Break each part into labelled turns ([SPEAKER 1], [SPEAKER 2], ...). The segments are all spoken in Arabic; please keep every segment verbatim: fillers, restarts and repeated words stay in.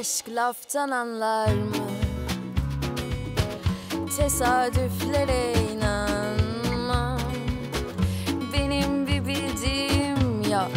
[SPEAKER 1] Aşk laftan anlar mı? Tesadüflere inanmam. Benim bir bildiğim yok.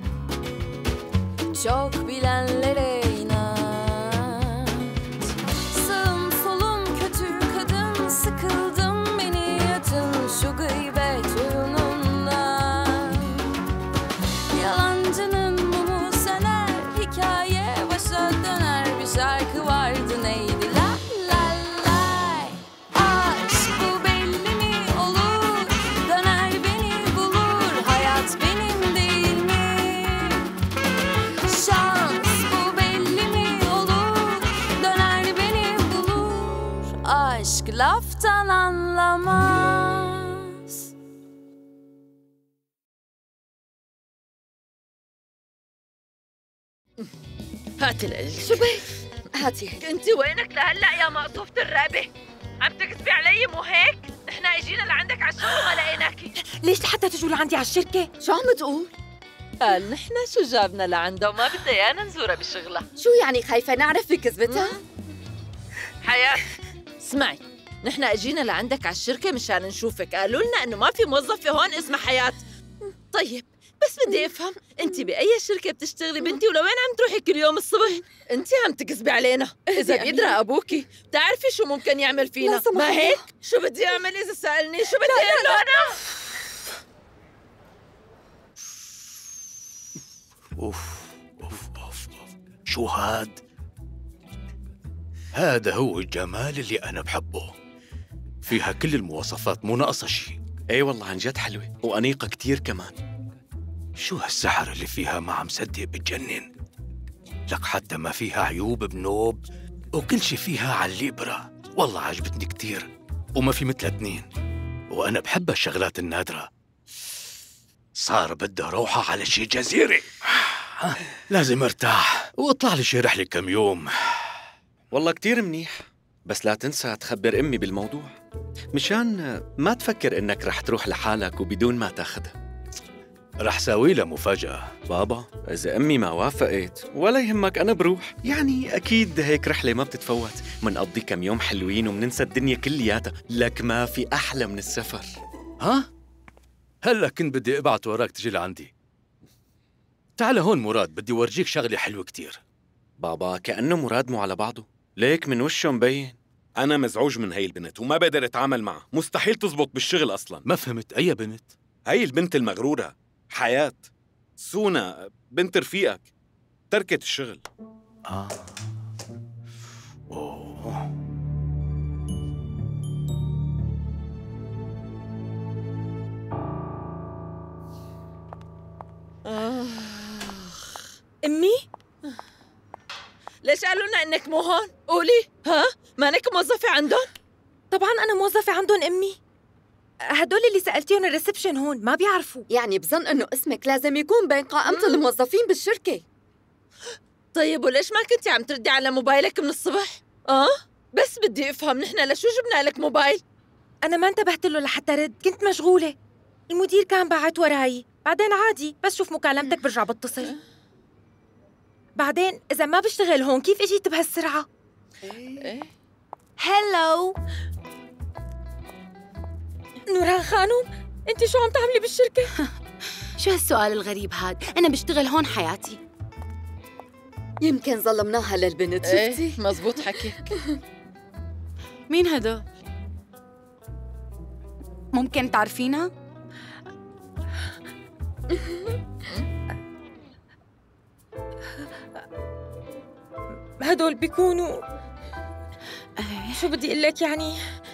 [SPEAKER 1] Çok bilenlere inat. Sağım solum kötü kadın, sıkıldım beni yatın şu gıybet oyunundan. Yalancının mumu söner, hikaye başa döner. Bir şarkı vardı neydi la la lay. Aşk bu belli mi olur, döner beni bulur. Hayat benim değil mi? Şans bu belli mi olur, döner beni bulur. Aşk laftan anlamaz.
[SPEAKER 2] هاتي القليل.
[SPEAKER 3] شبي هاتي.
[SPEAKER 2] انت وينك لهلا يا مقطوفة الرقبة؟ عم تكذبي علي مو هيك؟ نحن اجينا لعندك على الشغل وما لقيناكي.
[SPEAKER 4] ليش لحتى تجوا لعندي على الشركة؟
[SPEAKER 3] شو عم تقول؟
[SPEAKER 2] قال نحن شو جابنا لعندها وما بدها ايانا نزورها بشغلها.
[SPEAKER 3] شو يعني خايفة نعرف بكذبتها؟
[SPEAKER 2] حياة اسمعي، نحن اجينا لعندك على الشركة مشان نشوفك، قالوا لنا انه ما في موظفة هون اسمها حياة. طيب بس بدي افهم، انت باي شركة بتشتغلي بنتي ولوين عم تروحي كل يوم الصبح؟ انت عم تكذبي علينا، اذا
[SPEAKER 3] يعني
[SPEAKER 2] بيدرى ابوكي بتعرفي شو ممكن يعمل فينا، ما هيك؟ شو بدي اعمل اذا سألني؟ شو بدي اقول له انا؟
[SPEAKER 5] اوف اوف اوف اوف شو هاد؟ هذا هو الجمال اللي انا بحبه. فيها كل المواصفات، مو ناقصه شيء.
[SPEAKER 6] اي والله عن جد حلوة وأنيقة كتير كمان.
[SPEAKER 5] شو هالسحر اللي فيها؟ ما عم صدق، بتجنن. لك حتى ما فيها عيوب بنوب، وكل شي فيها على الليبرة. والله عجبتني كتير، وما في مثلها اتنين، وأنا بحب الشغلات النادرة. صار بدي روحة على شي جزيرة. لازم ارتاح واطلع لي شي رحلة كم يوم.
[SPEAKER 6] والله كتير منيح، بس لا تنسى تخبر أمي بالموضوع مشان ما تفكر إنك رح تروح لحالك وبدون ما تاخدها.
[SPEAKER 5] رح ساوي لها مفاجأة.
[SPEAKER 6] بابا إذا أمي ما وافقت ولا يهمك، أنا بروح. يعني أكيد هيك رحلة ما بتتفوت، منقضي كم يوم حلوين ومننسى الدنيا كلياتها. لك ما في أحلى من السفر.
[SPEAKER 5] ها؟ هلا كنت بدي ابعت وراك تجي لعندي. تعال هون مراد، بدي ورجيك شغلة حلوة كتير.
[SPEAKER 6] بابا كأنه مراد مو على بعضه، ليك من وشه مبين.
[SPEAKER 7] أنا مزعوج من هي البنت وما بقدر أتعامل معها، مستحيل تزبط بالشغل أصلاً.
[SPEAKER 5] ما فهمت، أي بنت؟
[SPEAKER 7] هي البنت المغرورة حياة، سونا بنت رفيقك، تركت الشغل.
[SPEAKER 5] آه. أوه.
[SPEAKER 4] أمي؟
[SPEAKER 2] ليش قالوا لنا انك مو هون؟ قولي، ها؟ مانك موظفة عندهم؟
[SPEAKER 4] طبعاً أنا موظفة عندهم أمي. هدول اللي سألتيهم الريسبشن هون ما بيعرفوا.
[SPEAKER 3] يعني بظن إنه اسمك لازم يكون بين قائمة الموظفين بالشركة.
[SPEAKER 2] طيب وليش ما كنتي عم تردي على موبايلك من الصبح؟ آه؟ بس بدي أفهم، نحن لشو جبنا لك موبايل؟
[SPEAKER 4] أنا ما انتبهت له لحتى رد، كنت مشغولة. المدير كان باعت وراي، بعدين عادي بس شوف مكالمتك برجع بتصل. بعدين إذا ما بشتغل هون كيف اجيت بهالسرعة؟ هلو نوران خانم، انت شو عم تعملي بالشركة؟
[SPEAKER 8] شو هالسؤال الغريب هاد؟ أنا بشتغل هون حياتي.
[SPEAKER 3] يمكن ظلمناها للبنت، شفتي؟
[SPEAKER 2] ايه مزبوط حكيك.
[SPEAKER 8] مين هدول؟ ممكن تعرفينها؟
[SPEAKER 4] هدول بيكونوا شو بدي اقول لك، يعني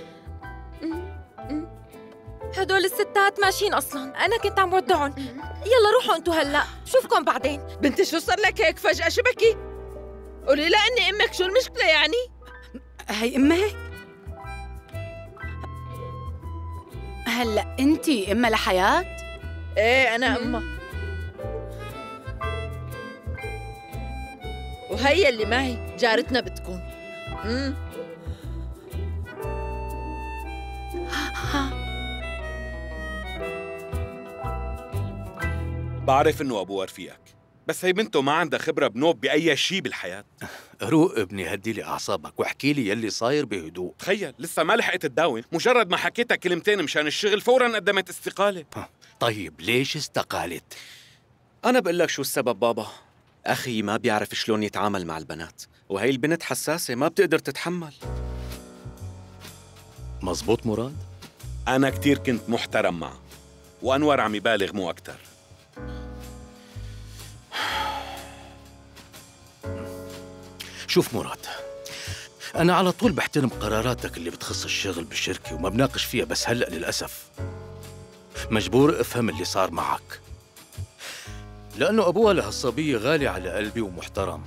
[SPEAKER 4] هدول الستات ماشيين اصلا، انا كنت عم ودعهم. يلا روحوا انتوا هلا، بشوفكم بعدين.
[SPEAKER 2] بنتي شو صار لك هيك فجأة؟ شو بكي؟ قولي لها اني امك، شو المشكلة يعني؟
[SPEAKER 8] هي امك؟ هلا انتي امها لحياة؟
[SPEAKER 2] ايه انا امها، وهي اللي معي جارتنا بتكون. امم
[SPEAKER 7] بعرف إنه أبوها رفيقك، بس هي بنته ما عندها خبرة بنوب بأي شيء بالحياة.
[SPEAKER 5] روق ابني، هدي لي أعصابك واحكي لي يلي صاير بهدوء.
[SPEAKER 7] تخيل لسه ما لحقت تداوم، مجرد ما حكيتها كلمتين مشان الشغل فوراً قدمت استقالة.
[SPEAKER 5] طيب ليش استقالت؟
[SPEAKER 6] أنا بقول لك شو السبب بابا. أخي ما بيعرف شلون يتعامل مع البنات، وهي البنت حساسة ما بتقدر تتحمل.
[SPEAKER 5] مزبوط مراد؟
[SPEAKER 7] أنا كتير كنت محترم معه، وأنور عم يبالغ مو أكتر.
[SPEAKER 5] شوف مراد، أنا على طول بحترم قراراتك اللي بتخص الشغل بالشركة وما بناقش فيها، بس هلأ للأسف مجبور أفهم اللي صار معك، لأنه أبوها لهالصبية غالي على قلبي ومحترم.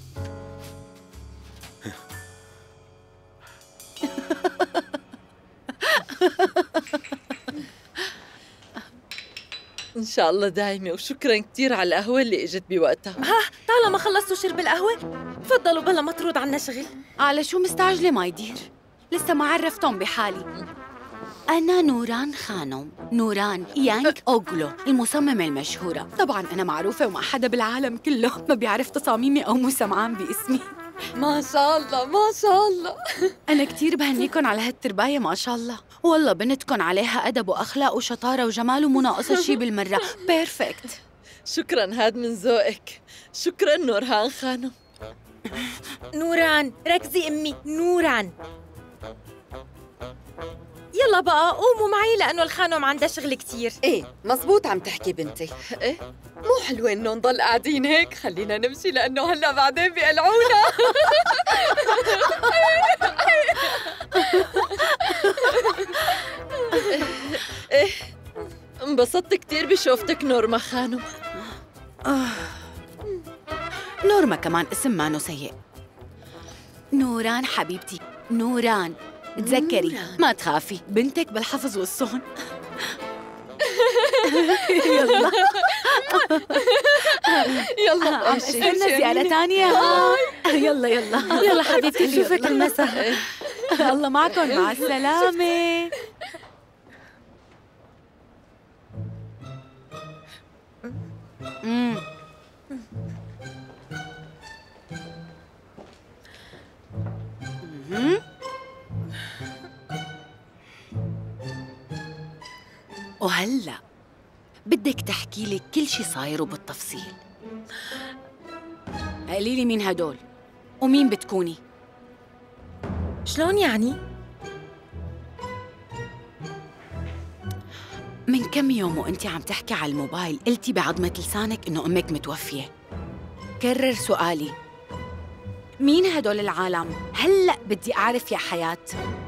[SPEAKER 2] إن شاء الله دايمة، وشكراً كتير على القهوة اللي إجت بوقتها.
[SPEAKER 4] ها طالما خلصتوا شرب القهوة تفضلوا بلا مطرود عنا شغل.
[SPEAKER 8] على شو مستعجلة ما يدير؟ لسه ما عرفتهم بحالي. أنا نوران خانم، نوران يانك أوغلو، المصممة المشهورة. طبعاً أنا معروفة وما حدا بالعالم كله ما بيعرف تصاميمي أو مو سمعان باسمي.
[SPEAKER 3] ما شاء الله ما شاء الله.
[SPEAKER 8] أنا كتير بهنيكن على هالترباية ما شاء الله. والله بنتكن عليها أدب وأخلاق وشطارة وجمال ومو ناقصها شي بالمرة. بيرفكت.
[SPEAKER 2] شكراً، هاد من ذوقك. شكراً نورهان خانم.
[SPEAKER 4] نوران ركزي أمي، نوران. يلا بقى قوموا معي لأنه الخانم عندها شغل كتير.
[SPEAKER 3] ايه مزبوط عم تحكي بنتي.
[SPEAKER 2] إيه
[SPEAKER 3] مو حلوة إنه نضل قاعدين هيك، خلينا نمشي لأنه هلا بعدين بيقلعونا.
[SPEAKER 2] إيه انبسطت كتير بشوفتك نورما خانم.
[SPEAKER 8] آه. نورما كمان اسم مانو سيء. نوران حبيبتي، نوران. تذكري نوران. ما تخافي، بنتك بالحفظ والصون. يلا
[SPEAKER 2] يلا
[SPEAKER 8] عم استنى زيارة تانية. يلا يلا
[SPEAKER 4] يلا حبيبتي نشوفك المساء.
[SPEAKER 8] الله معكم، مع السلامة. امم وهلا بدك تحكي لي كل شي صاير وبالتفصيل. قولي لي مين هدول ومين بتكوني؟
[SPEAKER 4] شلون يعني؟
[SPEAKER 8] من كم يوم وانت عم تحكي على الموبايل قلتي بعظمة لسانك انه امك متوفية. كرر سؤالي، مين هدول العالم؟ هلأ بدي اعرف يا حياة.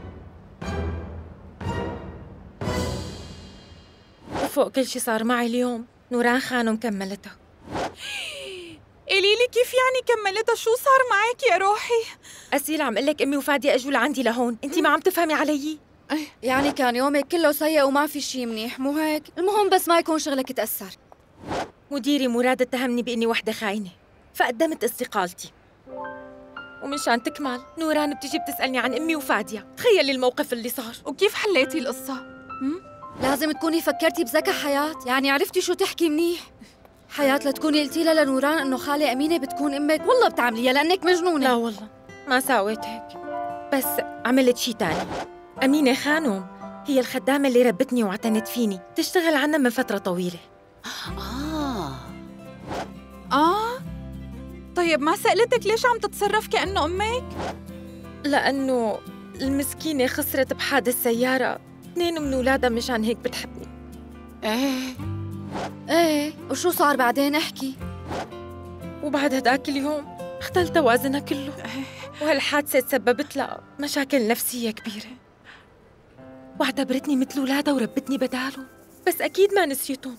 [SPEAKER 4] وفوق كل شي صار معي اليوم نوران خانم كملتها. قولي لي كيف يعني كملتها؟ شو صار معك يا روحي؟ أسيل عم قلك أمي وفادي أجوا لعندي لهون، أنتِ ما عم تفهمي علي؟
[SPEAKER 3] يعني كان يومك كله سيء وما في شي منيح، مو هيك؟ المهم بس ما يكون شغلك تأثر.
[SPEAKER 4] مديري مراد اتهمني بإني وحدة خاينة، فقدمت استقالتي. ومشان تكمل نوران بتجي بتسألني عن أمي وفادية. تخيلي الموقف اللي صار.
[SPEAKER 1] وكيف حليتي القصة؟
[SPEAKER 3] لازم تكوني فكرتي بذكاء حياة، يعني عرفتي شو تحكي منيح. حياة لتكوني قلتي لها لنوران إنه خالة أمينة بتكون أمك، والله بتعمليها لأنك مجنونة.
[SPEAKER 4] لا والله ما ساويت هيك، بس عملت شي تاني. أمينة خانم هي الخدامة اللي ربتني واعتنت فيني، تشتغل عنا من فترة طويلة.
[SPEAKER 8] آه
[SPEAKER 1] آه طيب ما سألتك ليش عم تتصرف كأنه أمك؟
[SPEAKER 4] لأنه المسكينة خسرت بحادث سيارة اثنين من أولادها، مشان هيك بتحبني.
[SPEAKER 8] ايه
[SPEAKER 3] ايه وشو صار بعدين؟ احكي.
[SPEAKER 4] وبعد هداك اليوم اختل توازنها كله، وهالحادثة تسببت لها مشاكل نفسية كبيرة، واعتبرتني مثل أولادها وربتني بدالهم، بس أكيد ما نسيتهم.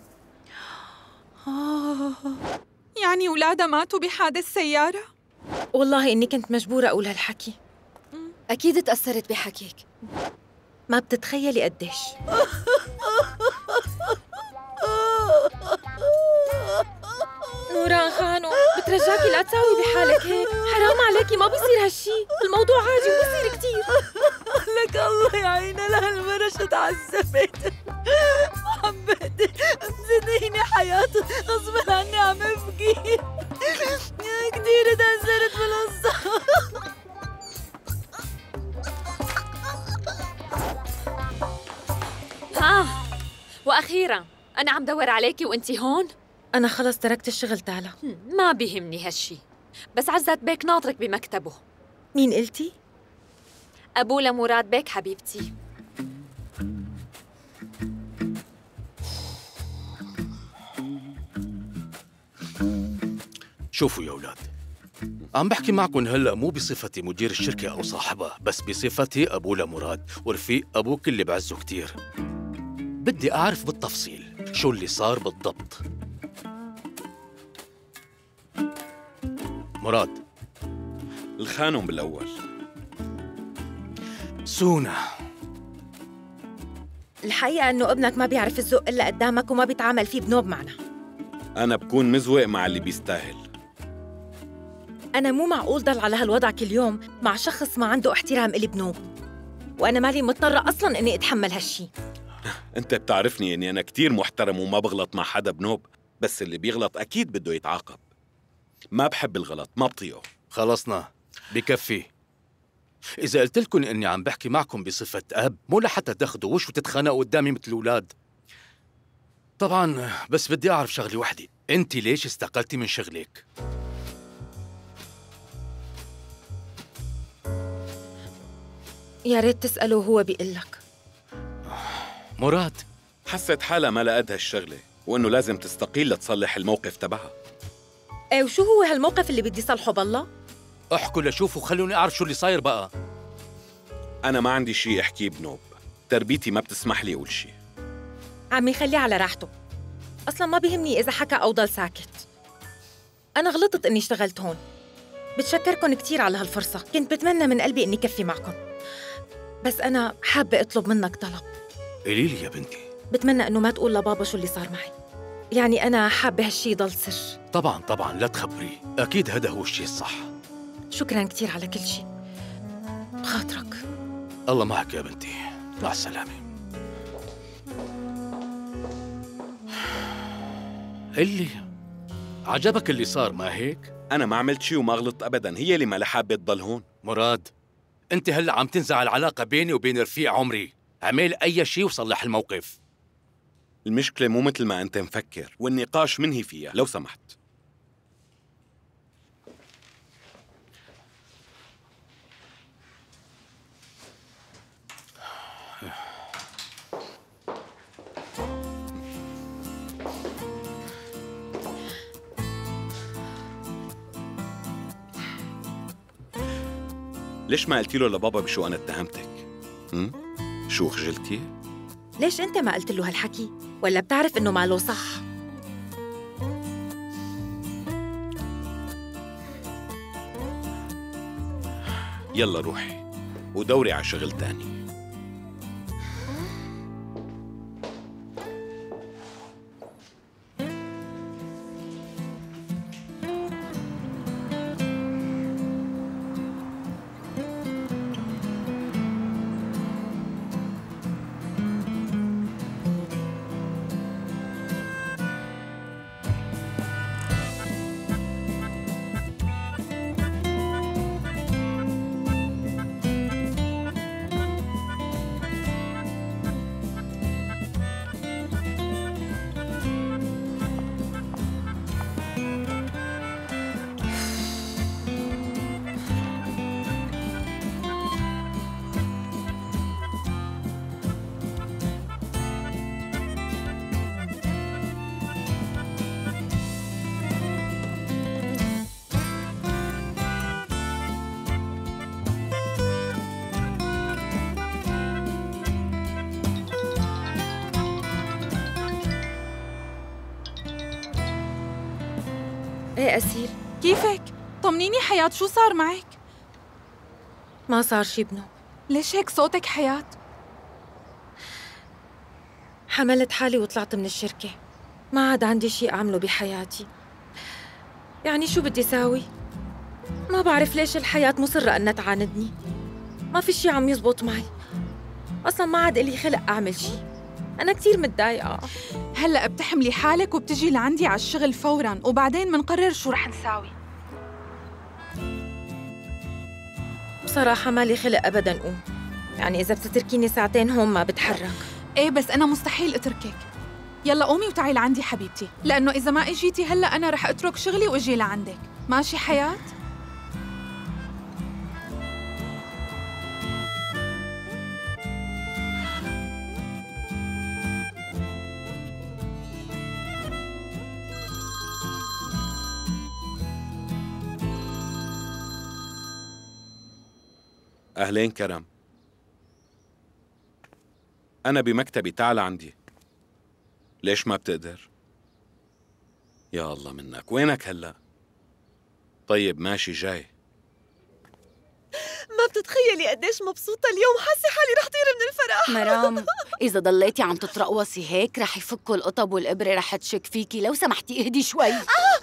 [SPEAKER 1] آه يعني أولادها ماتوا بحادث سيارة؟
[SPEAKER 4] والله إني كنت مجبورة أقول هالحكي.
[SPEAKER 3] أكيد تأثرت بحكيك.
[SPEAKER 4] ما بتتخيلي قديش. نوران خانم بترجاكي لا تساوي بحالك هيك، حرام عليكي، ما بيصير هالشي، الموضوع عادي وبيصير كتير.
[SPEAKER 2] لك الله يعينها لهالمرة شو تعذبت. محمد صدقيني حياتي غصب عني عم ابكي.
[SPEAKER 4] كثير تأثرت بالقصة.
[SPEAKER 9] ها وأخيرا أنا عم دور عليكي وأنتي هون.
[SPEAKER 4] أنا خلص تركت الشغل تعالى.
[SPEAKER 9] ما بيهمني هالشي، بس عزت بيك ناطرك بمكتبه.
[SPEAKER 4] مين قلتي؟
[SPEAKER 9] أبو لمراد بيك حبيبتي.
[SPEAKER 5] شوفوا يا أولاد، عم بحكي معكم هلأ مو بصفتي مدير الشركة أو صاحبها، بس بصفتي أبو لمراد ورفيق أبوك اللي بعزه كتير. بدي أعرف بالتفصيل شو اللي صار بالضبط. مراد.
[SPEAKER 7] الخانم بالأول.
[SPEAKER 5] سونا.
[SPEAKER 4] الحقيقة إنه ابنك ما بيعرف الذوق إلا قدامك وما بيتعامل فيه بنوب معنا.
[SPEAKER 7] أنا بكون مزوق مع اللي بيستاهل.
[SPEAKER 4] أنا مو معقول ضل على هالوضع كل يوم مع شخص ما عنده احترام إلي بنوب، وأنا مالي مضطرة أصلاً إني أتحمل هالشي.
[SPEAKER 7] أنت بتعرفني إني أنا كتير محترم وما بغلط مع حدا بنوب، بس اللي بيغلط أكيد بده يتعاقب. ما بحب الغلط، ما بطيقه.
[SPEAKER 5] خلصنا، بكفي. إذا قلت لكم إني عم بحكي معكم بصفة أب، مو لحتى تاخدوا وش وتتخانقوا قدامي مثل الأولاد. طبعاً بس بدي أعرف شغلة وحدة، أنت ليش استقلتي من شغلك؟
[SPEAKER 4] يا ريت تسأله وهو بيقلك.
[SPEAKER 5] مراد.
[SPEAKER 7] حست حالها ما لقد هالشغلة وإنه لازم تستقيل لتصلح الموقف تبعها.
[SPEAKER 4] ايه وشو هو هالموقف اللي بدي صلحه بالله؟
[SPEAKER 5] احكوا لشوفوا خلوني أعرف شو اللي صاير بقى.
[SPEAKER 7] أنا ما عندي شي أحكيه بنوب، تربيتي ما بتسمح لي أقول شي.
[SPEAKER 4] عمي خليه على راحته، أصلاً ما بيهمني إذا حكى أو ضل ساكت. أنا غلطت إني اشتغلت هون، بتشكركن كتير على هالفرصة، كنت بتمنى من قلبي إني كفي معكم، بس أنا حابة أطلب منك طلب.
[SPEAKER 5] قولي لي يا بنتي.
[SPEAKER 4] بتمنى إنه ما تقول لبابا شو اللي صار معي، يعني أنا حابة هالشي يضل سر.
[SPEAKER 5] طبعاً طبعاً لا تخبريه، أكيد هذا هو الشيء الصح.
[SPEAKER 4] شكراً كتير على كل شي، بخاطرك.
[SPEAKER 5] الله معك يا بنتي، مع السلامة. اللي عجبك اللي صار ما هيك؟
[SPEAKER 7] أنا ما عملت شي وما غلطت أبداً، هي اللي ما لها حابة تضل هون.
[SPEAKER 5] مراد، أنت هلأ عم تنزع العلاقة بيني وبين رفيق عمري، اعمل أي شي وصلح الموقف.
[SPEAKER 7] المشكلة مو مثل ما أنت مفكر، والنقاش منهي فيها لو سمحت. ليش ما قلتي له لبابا بشو أنا اتهمتك؟ هم؟ شو خجلتي؟
[SPEAKER 4] ليش أنت ما قلت له هالحكي؟ ولا بتعرف إنه ماله صح؟
[SPEAKER 7] يلا روحي ودوري على شغل تاني.
[SPEAKER 4] ايه أسيل؟
[SPEAKER 1] كيفك؟ طمنيني حياة، شو صار معك؟
[SPEAKER 4] ما صار شي بنو.
[SPEAKER 1] ليش هيك صوتك حياة؟
[SPEAKER 4] حملت حالي وطلعت من الشركة، ما عاد عندي شي أعمله بحياتي. يعني شو بدي ساوي؟ ما بعرف ليش الحياة مصرة أنها تعاندني، ما في شي عم يزبط معي، أصلاً ما عاد إلي خلق أعمل شي. أنا كتير متضايقة.
[SPEAKER 10] هلأ بتحملي حالك وبتجي لعندي على الشغل فوراً، وبعدين منقرر شو رح نساوي.
[SPEAKER 4] بصراحة مالي خلق أبداً قوم، يعني إذا بتتركيني ساعتين هون ما بتحرك.
[SPEAKER 10] إيه بس أنا مستحيل أتركك. يلا قومي وتعي لعندي حبيبتي، لأنه إذا ما إجيتي هلأ أنا رح أترك شغلي وأجي لعندك. ماشي حياة؟
[SPEAKER 7] أهلين كرم، أنا بمكتبي، تعال عندي. ليش ما بتقدر؟ يا الله منك، وينك هلأ؟ طيب ماشي جاي.
[SPEAKER 2] ما بتتخيلي قديش مبسوطة اليوم، حاسة حالي رح طير من الفرح.
[SPEAKER 8] مرام إذا ضليتي عم تترقوصي هيك رح يفكوا القطب والإبرة رح تشك فيكي، لو سمحتي اهدي شوي.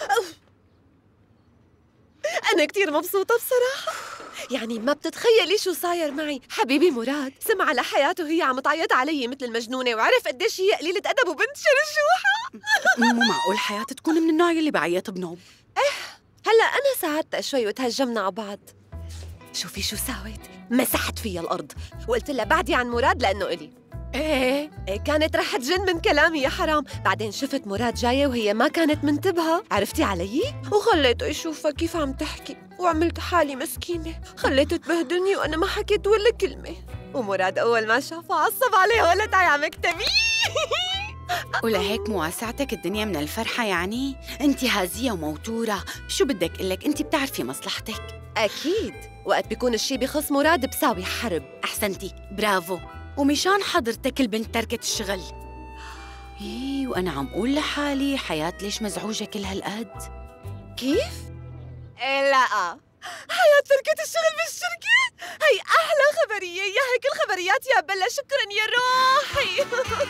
[SPEAKER 2] أنا كتير مبسوطة بصراحة، يعني ما بتتخيلي شو صاير معي. حبيبي مراد سمع على حياته وهي عم تعيط علي مثل المجنونة، وعرف قديش هي قليلة أدب وبنت شرشوحة.
[SPEAKER 8] مو معقول حياة تكون من النوع اللي بعيط بنوب.
[SPEAKER 2] إيه هلا أنا ساعدتها شوي وتهجمنا على بعض. شوفي شو ساويت، مسحت فيها الأرض وقلت لها بعدي عن مراد لأنه إلي. إيه إيه كانت رح تجن من كلامي يا حرام. بعدين شفت مراد جاية وهي ما كانت منتبهة، عرفتي علي؟ وخليته يشوفها كيف عم تحكي، وعملت حالي مسكينة، خليته تبهدلني وأنا ما حكيت ولا كلمة. ومراد أول ما شافها عصب عليه ولا تعي على مكتبي.
[SPEAKER 8] ولهيك مواسعتك الدنيا من الفرحة يعني؟ انت هازية وموتورة، شو بدك قلك، انت بتعرفي مصلحتك.
[SPEAKER 2] أكيد وقت بيكون الشي بخص مراد بساوي حرب.
[SPEAKER 8] أحسنتي، برافو. ومشان حضرتك البنت تركت الشغل. إيه وأنا عم قول لحالي حياة ليش مزعوجة كل هالقد؟
[SPEAKER 2] كيف؟ إيه لا حياة تركت الشغل بالشركة؟ هي أحلى خبرية، يا هيك الخبريات يا بلا. شكراً يا روحي.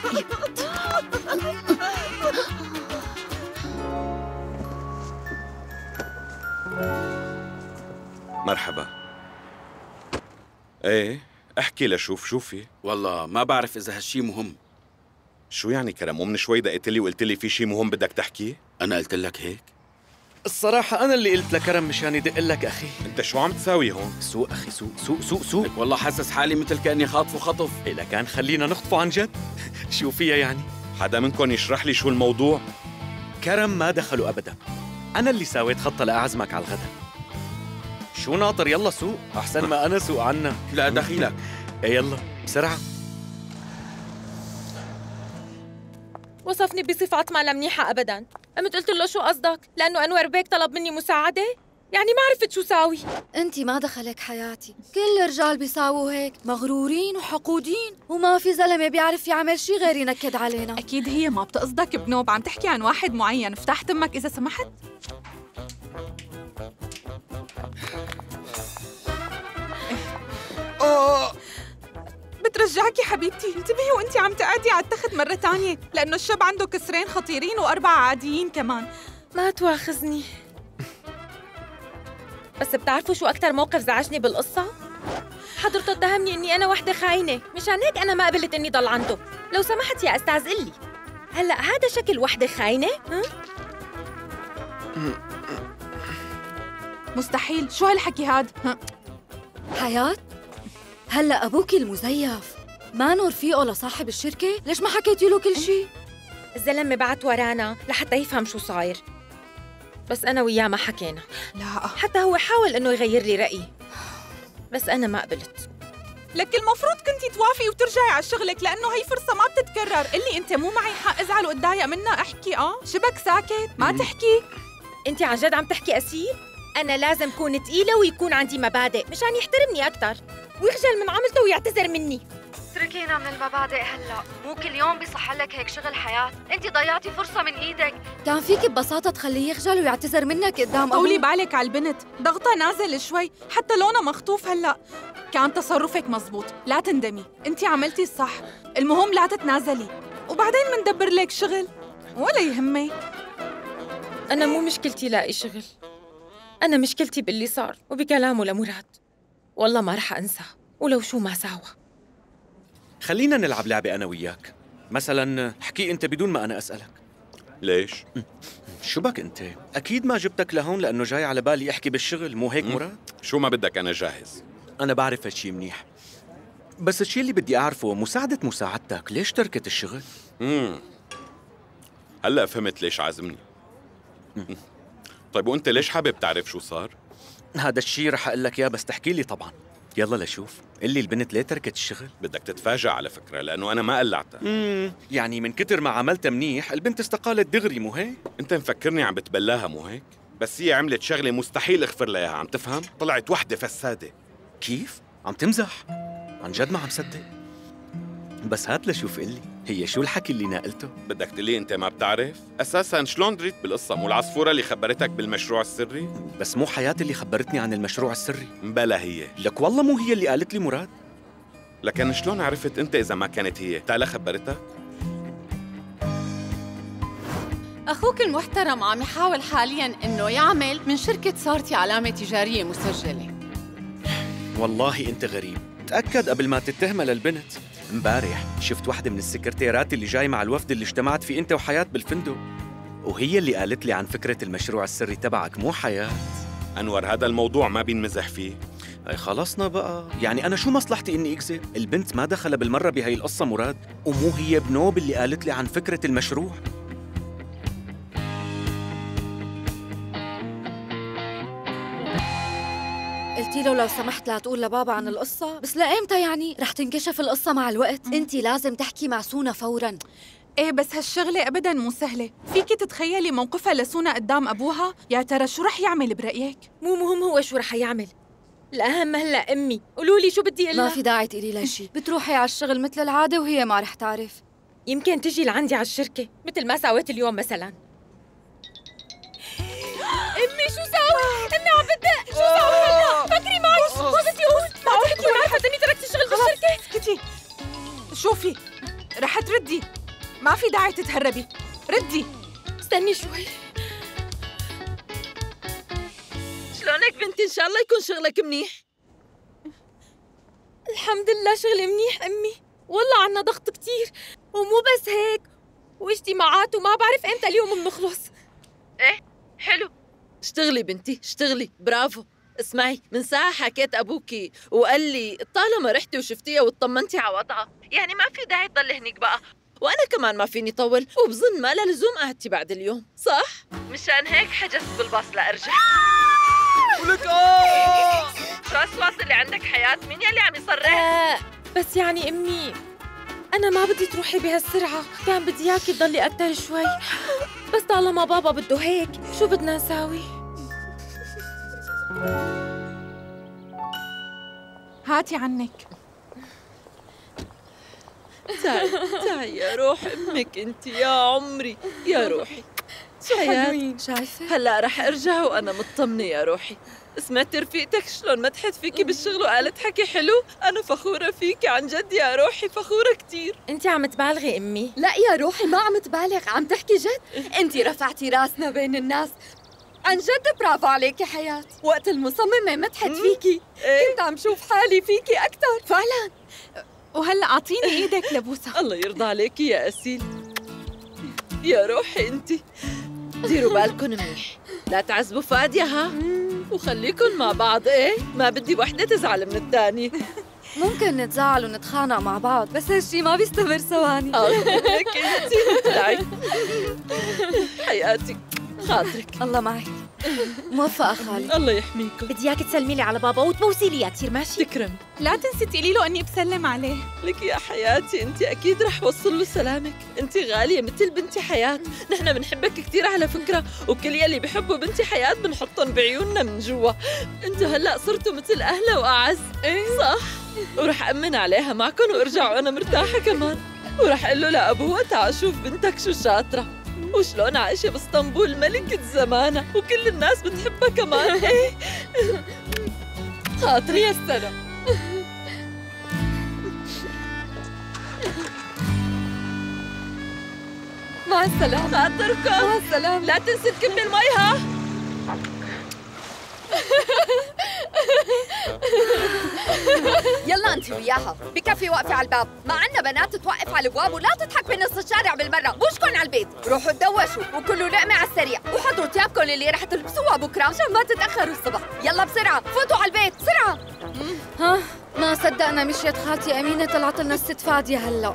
[SPEAKER 7] مرحبا. ايه احكي لشوف شو في.
[SPEAKER 11] والله ما بعرف إذا هالشي مهم.
[SPEAKER 7] شو يعني كرم؟ ومن شوي دقيت لي وقلت لي في شي مهم بدك تحكيه؟
[SPEAKER 11] أنا قلت لك هيك؟
[SPEAKER 6] الصراحة أنا اللي قلت لكرم مشان يدق لك أخي.
[SPEAKER 7] أنت شو عم تساوي هون؟
[SPEAKER 6] سوق أخي، سوق سوق سوق سوق.
[SPEAKER 11] والله حاسس حالي مثل كأني خاطفه خطف.
[SPEAKER 6] إذا كان خلينا نخطفه عن جد. شو فيها يعني؟
[SPEAKER 7] حدا منكم يشرح لي شو الموضوع؟
[SPEAKER 6] كرم ما دخلوا أبدا، أنا اللي ساويت خطة لأعزمك على الغداء. شو ناطر؟ يلا سوق أحسن ما أنا سوق عنا.
[SPEAKER 11] لا دخيلك.
[SPEAKER 6] إيه يلا بسرعة.
[SPEAKER 4] وصفني بصفة ما لا منيحة أبداً. قمت قلت له شو قصدك؟ لأنه أنور بيك طلب مني مساعدة؟ يعني ما عرفت شو ساوي.
[SPEAKER 3] انتي ما دخلك حياتي، كل الرجال بيساووا هيك، مغرورين وحقودين، وما في زلمة بيعرف يعمل شي غير ينكد علينا.
[SPEAKER 10] أكيد هي ما بتقصدك بنوب، عم تحكي عن واحد معين. افتح تمك إذا سمحت.
[SPEAKER 11] أوه.
[SPEAKER 10] بترجعكي حبيبتي، انتبهي وانتي عم تقعدي على التخت مرة تانية، لأنه الشاب عنده كسرين خطيرين وأربعة عاديين كمان.
[SPEAKER 4] ما تواخذني. بس بتعرفوا شو أكتر موقف زعجني بالقصة؟ حضرته اتهمني إني أنا وحدة خاينة، مشان هيك أنا ما قبلت إني ضل عنده. لو سمحت يا أستاذ قلي، هلأ هذا شكل وحدة خاينة؟ ها؟
[SPEAKER 10] مستحيل، شو هالحكي هاد؟ ها؟
[SPEAKER 3] حياة؟ هلا أبوكي المزيف ما نور فيقه لصاحب الشركة؟ ليش ما حكيتي له كل شيء؟
[SPEAKER 4] الزلمة بعت ورانا لحتى يفهم شو صاير، بس أنا وياه ما حكينا.
[SPEAKER 10] لا
[SPEAKER 4] حتى هو حاول إنه يغير لي رأيي، بس أنا ما قبلت.
[SPEAKER 10] لك المفروض كنتي توافقي وترجعي على شغلك، لأنه هي فرصة ما بتتكرر. قلي أنت مو معي حق أزعل وأتضايق منها. احكي آه شبك ساكت ما تحكي.
[SPEAKER 4] أنت عن جد عم تحكي أسير؟ أنا لازم كون تقيلة ويكون عندي مبادئ مشان يحترمني أكتر ويخجل من عملته ويعتذر مني.
[SPEAKER 3] اتركينا من المبادئ هلا، مو كل يوم بيصح لك هيك شغل حياة. انت ضيعتي فرصة من ايدك، كان فيك ببساطة تخليه يخجل ويعتذر منك قدام ابوه.
[SPEAKER 10] طولي بالك على البنت، ضغطها نازل شوي، حتى لونها مخطوف هلا. كان تصرفك مزبوط، لا تندمي، انت عملتي الصح. المهم لا تتنازلي، وبعدين مندبر لك شغل ولا يهمك.
[SPEAKER 4] أنا مو مشكلتي لاقي شغل، أنا مشكلتي باللي صار وبكلامه لمراد. والله ما رح أنسى ولو شو ما ساوى.
[SPEAKER 6] خلينا نلعب لعبة أنا وياك. مثلا احكي انت بدون ما انا اسالك.
[SPEAKER 7] ليش؟
[SPEAKER 6] شو بك انت؟ اكيد ما جبتك لهون لانه جاي على بالي احكي بالشغل، مو هيك مراد؟
[SPEAKER 7] شو ما بدك، انا جاهز.
[SPEAKER 6] انا بعرف هالشي منيح، بس الشيء اللي بدي اعرفه مساعدة مساعدتك، ليش تركت الشغل؟
[SPEAKER 7] امم هلا فهمت ليش عازمني. طيب وانت ليش حابب تعرف شو صار؟
[SPEAKER 6] هذا الشيء رح اقول لك اياه بس تحكي لي طبعا. يلا لشوف، قل لي البنت ليه تركت الشغل؟
[SPEAKER 7] بدك تتفاجأ على فكرة، لأنه أنا ما قلعتها.
[SPEAKER 6] امم يعني من كتر ما عملتها منيح البنت استقالت دغري، مو هيك؟
[SPEAKER 7] أنت مفكرني عم بتبلاها، مو هيك؟ بس هي عملت شغلة مستحيل أغفر لها، عم تفهم؟ طلعت وحدة فسادة.
[SPEAKER 6] كيف؟ عم تمزح؟ عن جد ما عم صدق. بس هات لشوف، قل لي هي شو الحكي اللي ناقلته؟
[SPEAKER 7] بدك تقلي أنت ما بتعرف؟ أساساً شلون دريت بالقصة؟ مو العصفورة اللي خبرتك بالمشروع السري؟
[SPEAKER 6] بس مو حياة اللي خبرتني عن المشروع السري.
[SPEAKER 7] بلا هي.
[SPEAKER 6] لك والله مو هي اللي قالت لي مراد.
[SPEAKER 7] لكن شلون عرفت أنت إذا ما كانت هي؟ تعال خبرتك؟
[SPEAKER 8] أخوك المحترم عم يحاول حالياً إنه يعمل من شركة صارتي علامة تجارية مسجلة.
[SPEAKER 6] والله أنت غريب، تأكد قبل ما تتهمها للبنت. امبارح شفت واحدة من السكرتيرات اللي جاي مع الوفد اللي اجتمعت فيه أنت وحياة بالفندق، وهي اللي قالت لي عن فكرة المشروع السري تبعك، مو حياة.
[SPEAKER 7] أنور هذا الموضوع ما بينمزح فيه.
[SPEAKER 6] أي خلصنا بقى، يعني أنا شو مصلحتي إني أكذب؟ البنت ما دخل بالمرة بهاي القصة مراد، ومو هي بنوب اللي قالت لي عن فكرة المشروع.
[SPEAKER 3] قلتي له لو سمحت لا تقول لبابا عن القصة، بس لأيمتى يعني؟ رح تنكشف القصة مع الوقت. انت لازم تحكي مع سونا فوراً.
[SPEAKER 10] ايه بس هالشغلة أبداً مو سهلة. فيكي تتخيلي موقفها لسونا قدام أبوها؟ يا ترى شو رح يعمل برأيك؟
[SPEAKER 4] مو مهم هو شو رح يعمل، الأهم هلا أمي. قولوا لي شو بدي أقول لها.
[SPEAKER 3] ما في داعي تقولي لها شيء، بتروحي على الشغل مثل العادة وهي ما رح تعرف.
[SPEAKER 4] يمكن تجي لعندي على الشركة مثل ما سويت اليوم مثلاً. امي شو ساوي؟ امي عم بدق، شو ساوي هلا؟ فكري معي، ما بدي اقول، ما بدي ما عرفت اني تركت الشغل بالشركة.
[SPEAKER 10] اسكتي، شوفي رح تردي، ما في داعي تتهربي، ردي.
[SPEAKER 4] استني شوي.
[SPEAKER 2] شلونك بنتي؟ ان شاء الله يكون شغلك منيح.
[SPEAKER 4] الحمد لله شغلي منيح امي، والله عنا ضغط كتير، ومو بس هيك، واجتماعات وما بعرف امتى اليوم بنخلص.
[SPEAKER 2] ايه حلو، اشتغلي بنتي اشتغلي، برافو. اسمعي، من ساعة حكيت أبوكي وقال لي طالما رحتي وشفتيها واطمنتي على وضعها يعني ما في داعي تضل هنيك بقى، وأنا كمان ما فيني طول، وبظن ما لها لزوم قعدتي بعد اليوم، صح؟ مشان هيك حجزت بالباص لأرجع.
[SPEAKER 6] ولك آه
[SPEAKER 2] شو أصوات اللي عندك حياة؟ مين يلي عم يصرخ؟
[SPEAKER 4] آه بس يعني أمي أنا ما بدي تروحي بهالسرعة، كان بدي إياكي تضلي أكتر شوي، بس طالما بابا بده هيك شو بدنا نساوي؟
[SPEAKER 10] هاتي عنك.
[SPEAKER 2] تعي تعي يا روح امك انت يا عمري يا روحي. حياة
[SPEAKER 3] شايفة؟
[SPEAKER 2] هلا رح ارجع وانا مطمنه يا روحي. سمعت رفيقتك شلون مدحت فيكي بالشغل وقالت حكي حلو؟ انا فخوره فيكي عن جد يا روحي، فخوره كتير.
[SPEAKER 4] انت عم تبالغي امي.
[SPEAKER 3] لا يا روحي ما عم تبالغ، عم تحكي جد. انت رفعتي راسنا بين الناس، عن جد برافو عليكي حياة. وقت المصممة مدحت فيكي كنت عم شوف حالي فيكي أكتر فعلا.
[SPEAKER 10] وهلا أعطيني إيدك لبوسة.
[SPEAKER 2] الله يرضى عليكي يا أسيل يا روحي. انتي ديروا بالكم منيح، لا تعذبوا فادية ها، وخليكن مع بعض. ايه ما بدي وحدة تزعل من الثانية.
[SPEAKER 3] ممكن نتزاعل ونتخانق مع بعض بس هالشي ما بيستمر ثواني.
[SPEAKER 2] اه هيك انتي تعي حياتي خاطرك.
[SPEAKER 3] الله معك. موفقة خالي.
[SPEAKER 2] الله يحميكم.
[SPEAKER 4] بدي اياك تسلمي لي على بابا وتبوسي لي اياه كثير، ماشي؟
[SPEAKER 2] تكرم.
[SPEAKER 10] لا تنسي تقولي له اني بسلم عليه.
[SPEAKER 2] لك يا حياتي انت اكيد رح وصل له سلامك، انت غاليه مثل بنتي حياه، نحن بنحبك كثير على فكره، وكل يلي بحبوا بنتي حياه بنحطهم بعيوننا من جوا. انتوا هلا صرتوا مثل اهلها واعز. ايه صح، ورح امن عليها معكم وارجع وانا مرتاحه كمان، ورح اقول له لابوها تعال شوف بنتك شو شاطره وشلون عايشه باسطنبول ملكه زمانها وكل الناس بتحبها كمان. ايه خاطري يا السلام.
[SPEAKER 3] مع السلامة.
[SPEAKER 2] خاطركم.
[SPEAKER 3] مع السلامة.
[SPEAKER 2] لا تنسي تكملي المي ها.
[SPEAKER 3] يلا انت انت وياها، بكفي وقفي على الباب، ما عنا بنات توقف على الابواب ولا تضحك بنص الشارع بالمره، بوشكن على البيت، روحوا تدوشوا وكلوا لقمه على السريع، وحطوا ثيابكم اللي رح تلبسوها بكره عشان ما تتاخروا الصبح، يلا بسرعه فوتوا على البيت بسرعه.
[SPEAKER 9] ها ما صدقنا مشيت خالتي أمينة طلعت لنا الست فادية هلا.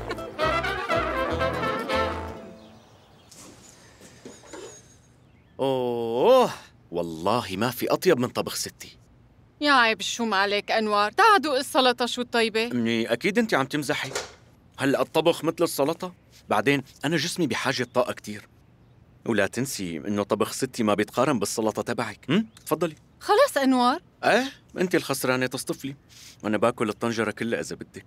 [SPEAKER 6] اوه والله ما في اطيب من طبخ ستي.
[SPEAKER 8] يا عيب شو ما عليك أنوار، تعا دوق السلطة شو طيبة.
[SPEAKER 6] امي اكيد انت عم تمزحي، هلا الطبخ مثل السلطه، بعدين انا جسمي بحاجه طاقه كتير، ولا تنسي انه طبخ ستي ما بيتقارن بالسلطه تبعك. هم تفضلي.
[SPEAKER 8] خلص أنوار.
[SPEAKER 6] ايه انت الخسرانه تصطفلي، وانا باكل الطنجره كلها اذا بدك.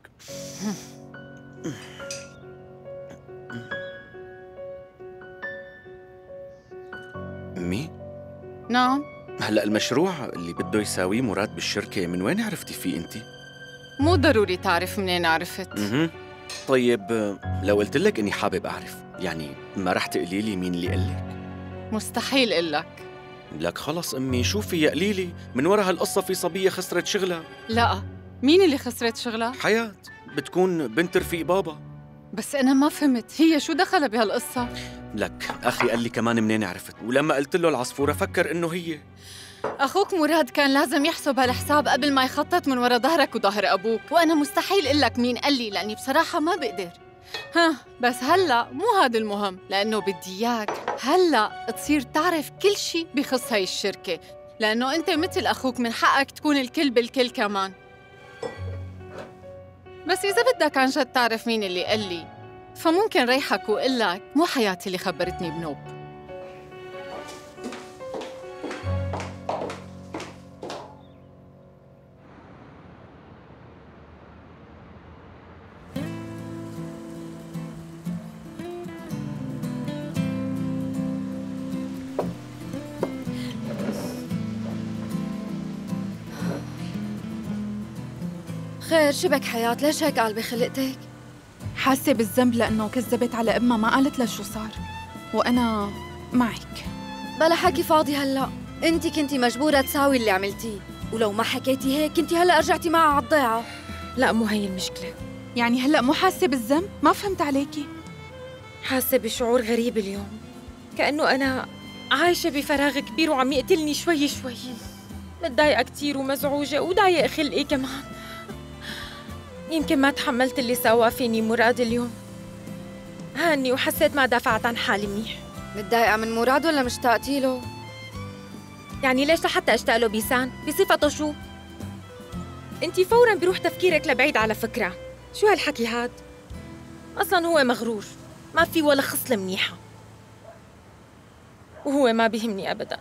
[SPEAKER 6] امي.
[SPEAKER 8] نعم.
[SPEAKER 6] هلا المشروع اللي بده يساويه مراد بالشركه من وين عرفتي فيه انت؟
[SPEAKER 8] مو ضروري تعرف منين عرفت.
[SPEAKER 6] اها طيب لو قلت لك اني حابب اعرف، يعني ما رح تقولي لي مين اللي قال لك؟
[SPEAKER 8] مستحيل اقول لك.
[SPEAKER 6] لك خلص امي شوفي يا قليلي، من ورا هالقصه في صبيه خسرت شغلها.
[SPEAKER 8] لا، مين اللي خسرت شغلها؟
[SPEAKER 6] حياة، بتكون بنت رفيق بابا.
[SPEAKER 8] بس انا ما فهمت، هي شو دخلها بهالقصه؟
[SPEAKER 6] لك اخي قال لي كمان منين عرفت، ولما قلت له العصفوره فكر انه هي.
[SPEAKER 8] اخوك مراد كان لازم يحسب هالحساب قبل ما يخطط من ورا ظهرك وظهر ابوك، وانا مستحيل اقول لك مين قال لي لاني بصراحه ما بقدر. ها بس هلا مو هذا المهم، لانه بدي اياك هلا تصير تعرف كل شيء بخص هاي الشركه، لانه انت مثل اخوك من حقك تكون الكل بالكل كمان. بس اذا بدك عن جد تعرف مين اللي قال لي، فممكن ريحك وقول لك مو حياتي اللي خبرتني بنوب.
[SPEAKER 9] خير شبك حياة، ليش هيك قلبي خلقتك؟
[SPEAKER 10] حاسة بالذنب لأنه كذبت على أمها، ما قالت لها شو صار، وأنا معك.
[SPEAKER 9] بلا حكي فاضي هلا، انت كنتي مجبورة تساوي اللي عملتيه، ولو ما حكيتي هيك كنتي هلا رجعتي معها على الضيعة.
[SPEAKER 4] لا مو هي المشكلة.
[SPEAKER 10] يعني هلا مو حاسة بالذنب؟ ما فهمت عليكي.
[SPEAKER 4] حاسة بشعور غريب اليوم، كأنه أنا عايشة بفراغ كبير وعم يقتلني شوي شوي. متضايقة كتير ومزعوجة وضايق خلقي كمان. يمكن ما تحملت اللي سواه فيني مراد اليوم، هاني وحسيت ما دافعت عن حالي منيح.
[SPEAKER 9] متضايقة من مراد ولا مشتاقتي له؟
[SPEAKER 4] يعني ليش لحتى اشتاق له بيسان؟ بصفته شو؟ انتي فوراً بيروح تفكيرك لبعيد على فكرة. شو هالحكي هاد؟ أصلاً هو مغرور، ما في ولا خصلة منيحة، وهو ما بيهمني أبداً.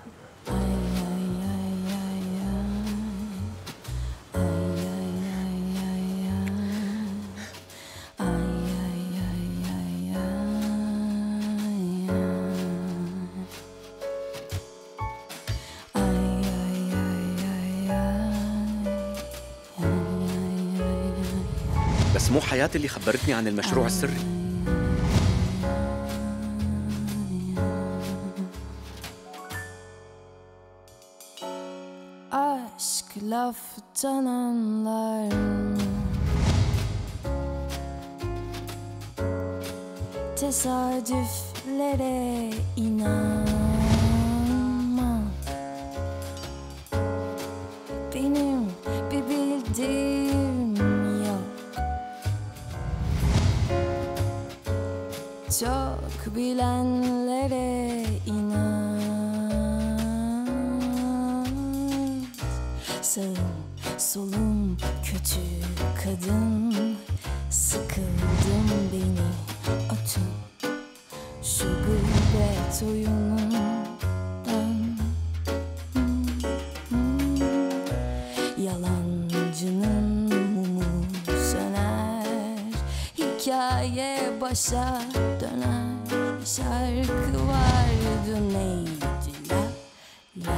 [SPEAKER 6] بس مو حياة اللي خبرتني عن المشروع السري.
[SPEAKER 1] Aşk laftan anlar mı? Tesadüflere inanma. Benim bir bildiğim yok. Çok bilenlere inan. Sağım solum kötü kadın, sıkıldım beni atın şu gıybet oyunundan. Yalancının mumu söner, hikaye başa döner. Şarkı vardı neydi la la.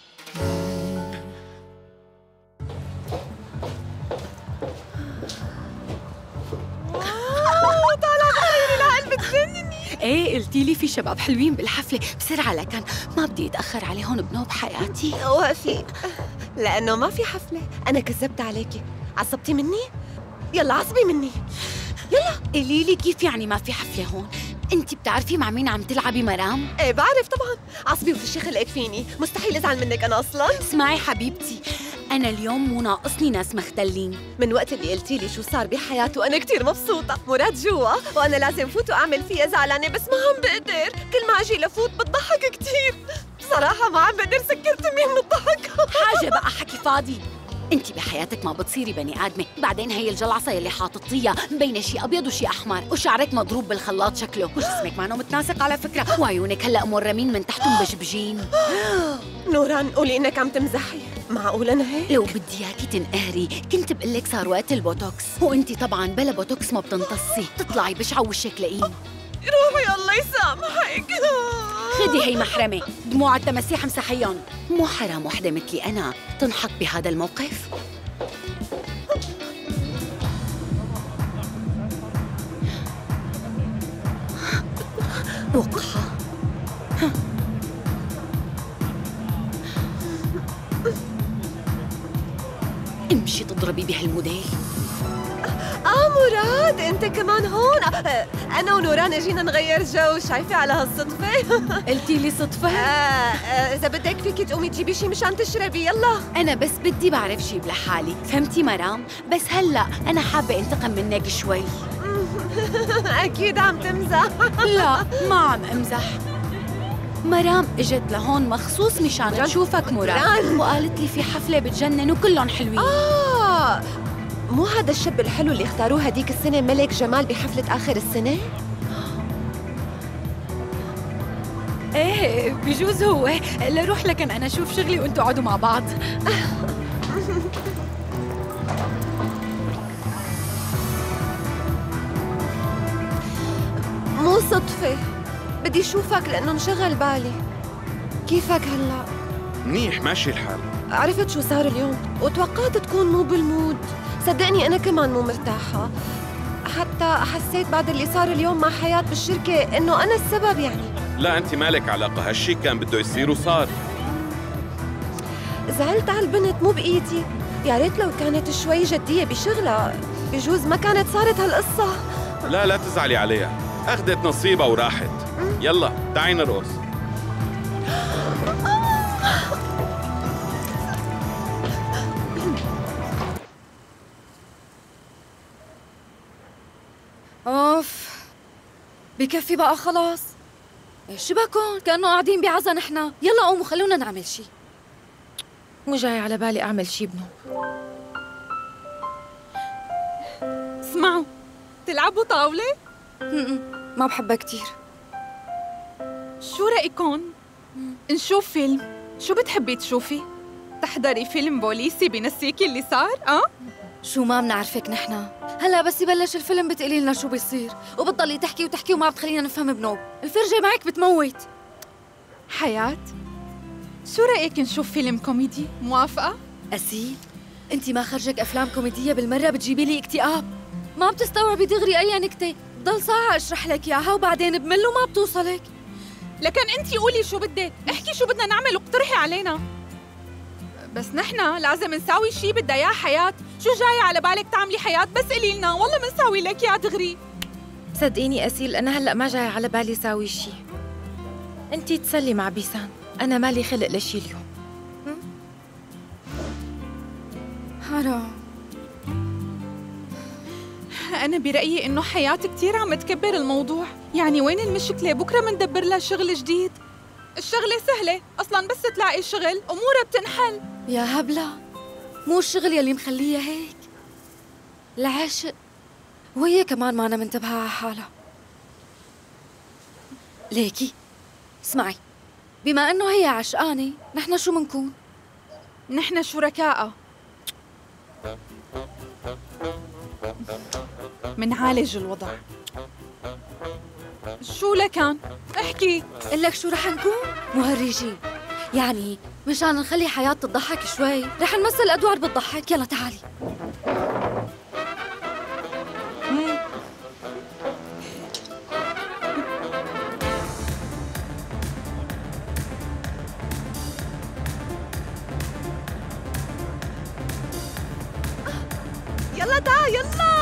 [SPEAKER 8] ايه قلتي لي في شباب حلوين بالحفله، بسرعه لكن ما بدي اتاخر عليهم بنوب حياتي.
[SPEAKER 12] وقفي، لانه ما في حفله، انا كذبت عليكي. عصبتي مني؟ يلا عصبي مني. يلا
[SPEAKER 8] قولي لي كيف يعني ما في حفلة هون؟ انت بتعرفي مع مين عم تلعبي مرام؟
[SPEAKER 12] ايه بعرف طبعا، عصبي وفي شي خلقك فيني، مستحيل ازعل منك انا اصلا.
[SPEAKER 8] اسمعي حبيبتي، انا اليوم مو ناقصني ناس مختلين.
[SPEAKER 12] من وقت اللي قلتي لي شو صار بحياته انا كثير مبسوطه. مراد جوا وانا لازم فوت واعمل فيها زعلانه، بس ما عم بقدر، كل ما اجي لفوت بتضحك كثير بصراحه، ما عم بقدر سكر تمي من الضحك.
[SPEAKER 8] حاجه بقى حكي فاضي. انت بحياتك ما بتصيري بني ادمه، بعدين هي الجلعصه يلي حاططيها مبينه شي ابيض وشي احمر، وشعرك مضروب بالخلاط شكله، وجسمك ما متناسق على فكره، وعيونك هلا مورمين من تحت مبجبجين.
[SPEAKER 12] نوران قولي انك عم تمزحي، معقول انا هيك؟
[SPEAKER 8] لو بدي اياكي تنقهري كنت بقول لك صار وقت البوتوكس، وانت طبعا بلا بوتوكس ما بتمتصي، تطلعي بشعه وشك لئيم.
[SPEAKER 12] روحي الله يسامحك.
[SPEAKER 8] خدي هي محرمه، دموع التمسيح مسحيهم، مو حرام وحده مثلي انا تنحط بهذا الموقف؟ وقحه. امشي تضربي بهالموديل.
[SPEAKER 12] اه مراد انت كمان هون. آه انا ونوران اجينا نغير جو، شايفه على هالصدفه.
[SPEAKER 8] قلتي لي صدفه؟
[SPEAKER 12] آه, آه اذا بدك فيكي تقومي تجيبي شي مشان تشربي. يلا
[SPEAKER 8] انا بس بدي بعرف شي لحالي، فهمتي مرام؟ بس هلا انا حابه انتقم منك شوي.
[SPEAKER 12] اكيد عم تمزح.
[SPEAKER 8] لا ما عم امزح. مرام اجت لهون مخصوص مشان تشوفك مراد، وقالت لي في حفله بتجنن وكلهم حلوين.
[SPEAKER 12] اه مو هذا الشاب الحلو اللي اختاروه هديك السنه ملك جمال بحفله اخر السنه؟
[SPEAKER 8] ايه بجوز هو. لروح لكن انا اشوف شغلي وانتوا قعدوا مع بعض.
[SPEAKER 12] مو صدفه، بدي اشوفك لانه انشغل بالي. كيفك هلا؟
[SPEAKER 7] منيح ماشي الحال.
[SPEAKER 12] عرفت شو صار اليوم وتوقعت تكون مو بالمود. صدقني أنا كمان مو مرتاحة، حتى حسيت بعد اللي صار اليوم مع حياة بالشركة إنه أنا السبب يعني.
[SPEAKER 7] لا أنت مالك علاقة، هالشي كان بده يصير وصار.
[SPEAKER 12] زعلت على البنت مو بإيدي، يا ريت لو كانت شوي جدية بشغلها بجوز ما كانت صارت هالقصة.
[SPEAKER 7] لا لا تزعلي عليها، أخذت نصيبها وراحت. يلا تعي نرقص.
[SPEAKER 9] اوف بكفي بقى خلاص. ايش بكون؟ كأنه قاعدين بعزا نحنا. يلا قوموا خلونا نعمل شي.
[SPEAKER 4] مو جاي على بالي اعمل شي بنو.
[SPEAKER 10] اسمعوا، تلعبوا طاولة؟
[SPEAKER 9] ما بحبها كتير.
[SPEAKER 10] شو رأيكم نشوف فيلم؟ شو بتحبي تشوفي؟ تحضري فيلم بوليسي بنسيكي اللي صار؟ أه؟
[SPEAKER 9] شو ما بنعرفك نحنا، هلا بس يبلش الفيلم بتقولي لنا شو بيصير، وبتضلي تحكي وتحكي وما بتخلينا نفهم بنوب. الفرجة معك بتموت.
[SPEAKER 10] حياة، شو رأيك نشوف فيلم كوميدي؟ موافقة؟
[SPEAKER 9] أسيل، أنت ما خرجك أفلام كوميدية بالمرة بتجيبي لي اكتئاب. ما بتستوعبي دغري أي نكتة، ضل ساعة أشرح لك إياها وبعدين بمل وما بتوصلك.
[SPEAKER 10] لكن أنت قولي شو بدك، احكي شو بدنا نعمل واقترحي علينا. بس نحنا لازم نساوي شي بدها إياه حياة. شو جاي على بالك تعملي حياة؟ بس قولي لنا والله بنساوي لك يا دغري.
[SPEAKER 4] صدقيني أسيل أنا هلأ ما جاي على بالي ساوي شي. أنتي تسلي مع بيسان، أنا مالي خلق لشي اليوم.
[SPEAKER 9] حرام.
[SPEAKER 10] أنا برأيي إنه حياة كتير عم تكبر الموضوع. يعني وين المشكلة؟ بكرة مندبر لها شغل جديد. الشغلة سهلة أصلاً، بس تلاقي شغل أمورها بتنحل.
[SPEAKER 9] يا هبلة، مو الشغل يلي مخليها هيك، العشق، وهي كمان ما أنا منتبهة على حالها. ليكي اسمعي، بما إنه هي عشقانة نحن شو منكون؟
[SPEAKER 10] نحن شركاء، منعالج الوضع. شو لكان؟ احكي.
[SPEAKER 9] قل لك شو رح نكون؟ مهرجين، يعني مشان نخلي حياة تضحك شوي رح نمثل أدوار بتضحك. يلا تعالي.
[SPEAKER 12] يلا تعال يلا.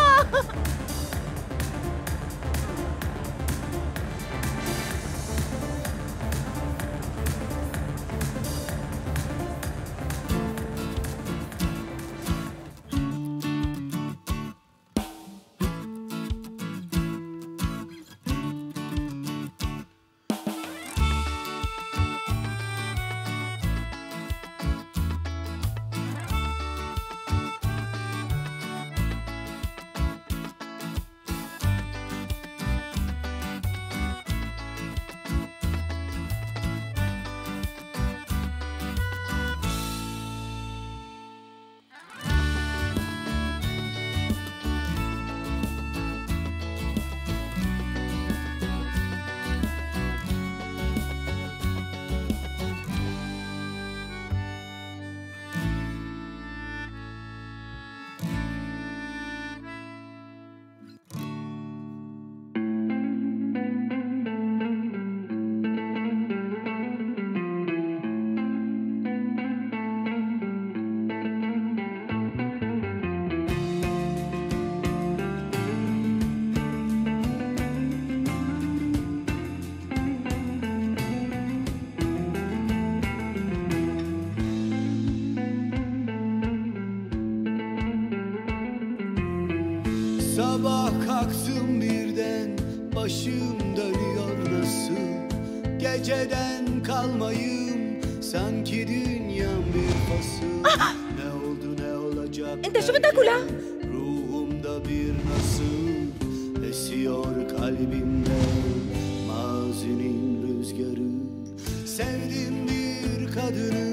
[SPEAKER 13] Sabah kalktım birden, başım dönüyor nasıl? Geceden kalmayım, sanki dünyam bir fasıl. Ne oldu ne olacak?
[SPEAKER 4] انت شو بدك ولا؟
[SPEAKER 13] Ruhumda bir nasıl esiyor kalbimden mazinin rüzgarı. Sevdim bir kadını,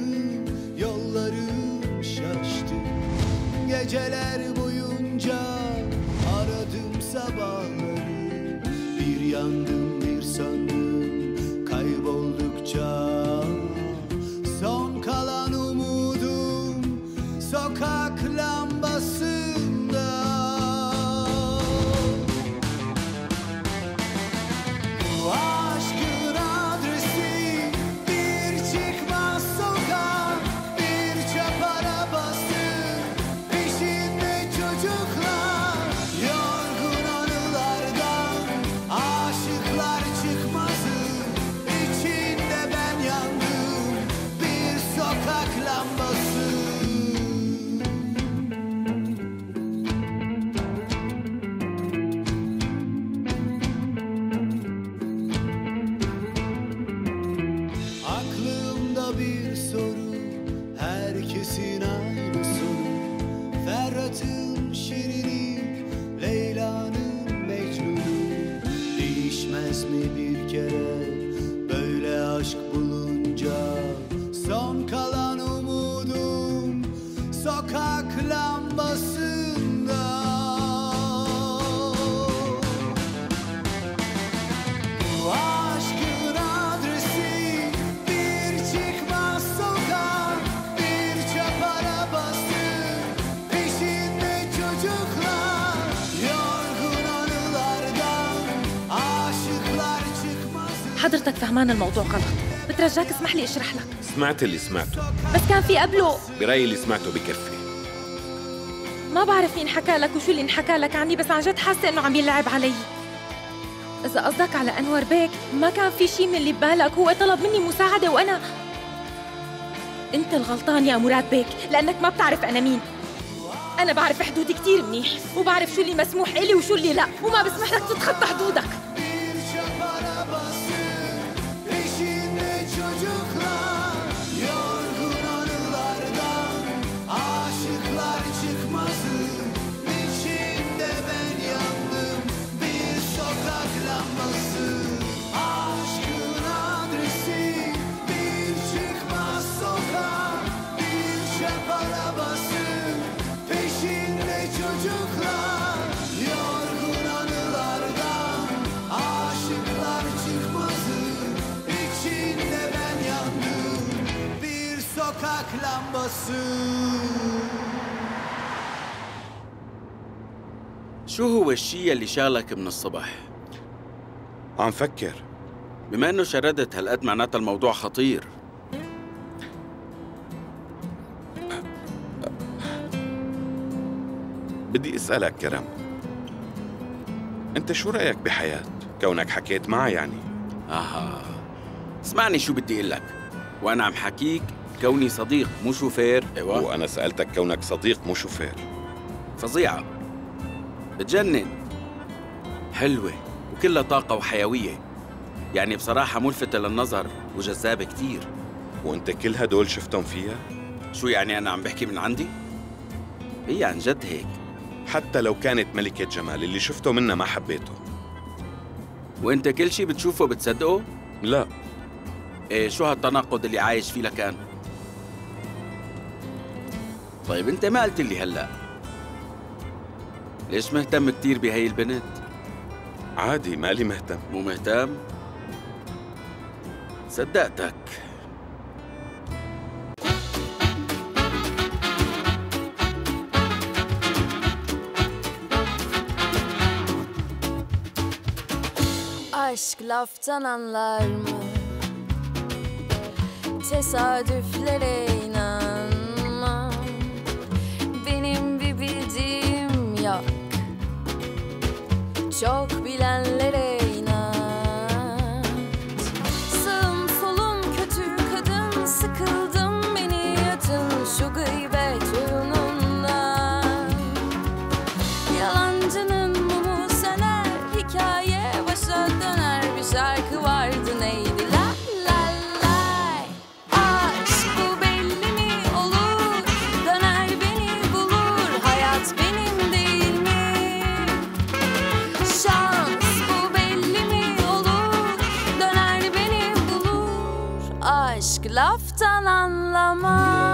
[SPEAKER 13] yollarım şaştı. Geceler boyunca aradım sabahları, bir yandım bir söndüm kayboldukça. Son kalan umudum sokak lambasında. Bu aşkın adresi bir çıkmaz sokak, bir çöp arabası, peşinde çocuklar. Yorgun anılardan aşıklar çıkmazı, içinde ben yandım bir sokak lambası. Aklımda bir soru, herkesin aynı soru. Ferhat'ın şirini, Leyla'nın Mecnun'u. Değişmez mi bir kere böyle aşk bulunca? Son kalan umudum sokak lambasında. Bu aşkın adresi bir çıkmaz sokak, bir çöp arabası, peşinde çocuklar. Yorgun anılardan aşıklar çıkmazı.
[SPEAKER 4] حضرتك فهمان الموضوع غلط، بترجاك اسمح لي اشرح لك.
[SPEAKER 7] سمعت اللي سمعته.
[SPEAKER 4] بس كان في قبله.
[SPEAKER 7] برأيي اللي سمعته بكفي.
[SPEAKER 4] ما بعرف مين حكى لك وشو اللي انحكى لك عني، بس عن جد حاسه انه عم يلعب علي. اذا قصدك على انور بيك، ما كان في شيء من اللي ببالك، هو طلب مني مساعده وانا انت الغلطان يا مراد بيك، لانك ما بتعرف انا مين. انا بعرف حدودي كثير منيح، وبعرف شو اللي مسموح إلي وشو اللي لا، وما بسمح لك تتخطى حدودك.
[SPEAKER 13] Bir çöp arabası, peşinde çocuklar. Yorgun anılardan aşıklar çıkmazı, içinde ben yandım bir sokak lambası. Aşkın adresi bir çıkmaz sokak, bir çöp arabası, peşinde çocuklar. Yorgun anılardan aşıklar çıkmazı, içinde ben yandım bir sokak lambası.
[SPEAKER 11] شو هو الشيء اللي شالك من الصبح؟
[SPEAKER 7] عم فكر.
[SPEAKER 11] بما انه شردت هالقد معناتها الموضوع خطير.
[SPEAKER 7] بدي اسالك كرم، انت شو رايك بحياة كونك حكيت معها يعني؟
[SPEAKER 11] اها اسمعني شو بدي اقول لك، وانا عم حكيك كوني صديق مو شوفير.
[SPEAKER 7] ايوه وانا سالتك كونك صديق مو شوفير.
[SPEAKER 11] فظيعه، بتجنن، حلوه وكلها طاقه وحيويه، يعني بصراحه ملفتة للنظر وجذابه كتير.
[SPEAKER 7] وانت كل هدول شفتهم فيها؟
[SPEAKER 11] شو يعني انا عم بحكي من عندي؟ هي عن جد هيك.
[SPEAKER 7] حتى لو كانت ملكة جمال اللي شفته منها ما حبيته.
[SPEAKER 11] وانت كل شي بتشوفه بتصدقه؟
[SPEAKER 7] لا.
[SPEAKER 11] ايه شو هالتناقض اللي عايش فيه لكان؟ طيب انت ما قلت لي هلا ليش مهتم كتير بهي البنت؟
[SPEAKER 7] عادي مالي مهتم.
[SPEAKER 11] مو مهتم؟ صدقتك.
[SPEAKER 1] Aşk laftan anlar mı? Tesadüflere inanmam. Benim bir bildiğim yok. Çok bilenlere inat. Sağım solum kötü kadın, sıkıldım beni yatın şu gıybet oyunundan. Yalancının mumu söner, hikaye başa döner. Bir şarkı vardı neydi la la lay. Aşk bu belli mi olur, döner beni bulur. Hayat benim değil mi? Şans bu belli mi olur, döner beni bulur. Aşk laftan anlamaz.